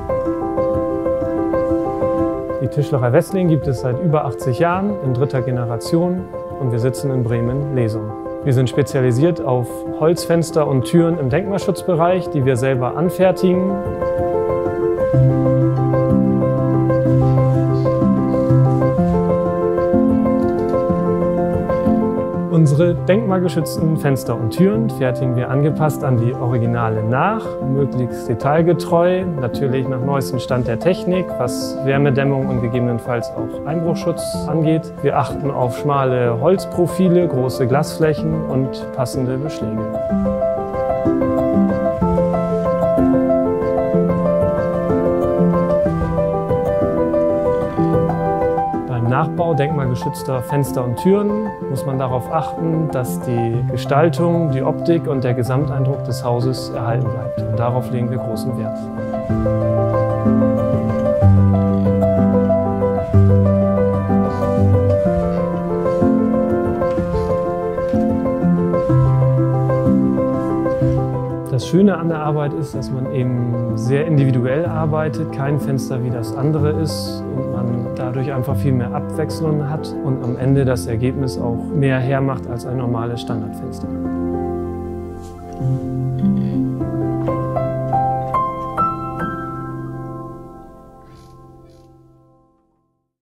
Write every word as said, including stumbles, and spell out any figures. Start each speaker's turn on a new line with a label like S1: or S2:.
S1: Die Tischlerei Wessling gibt es seit über achtzig Jahren in dritter Generation und wir sitzen in Bremen-Lesum. Wir sind spezialisiert auf Holzfenster und Türen im Denkmalschutzbereich, die wir selber anfertigen. Unsere denkmalgeschützten Fenster und Türen fertigen wir angepasst an die Originale nach, möglichst detailgetreu, natürlich nach neuestem Stand der Technik, was Wärmedämmung und gegebenenfalls auch Einbruchschutz angeht. Wir achten auf schmale Holzprofile, große Glasflächen und passende Beschläge. Nachbau denkmalgeschützter Fenster und Türen muss man darauf achten, dass die Gestaltung, die Optik und der Gesamteindruck des Hauses erhalten bleibt. Und darauf legen wir großen Wert. Das Schöne an der Arbeit ist, dass man eben sehr individuell arbeitet, kein Fenster wie das andere ist und man dadurch einfach viel mehr Abwechslung hat und am Ende das Ergebnis auch mehr hermacht als ein normales Standardfenster.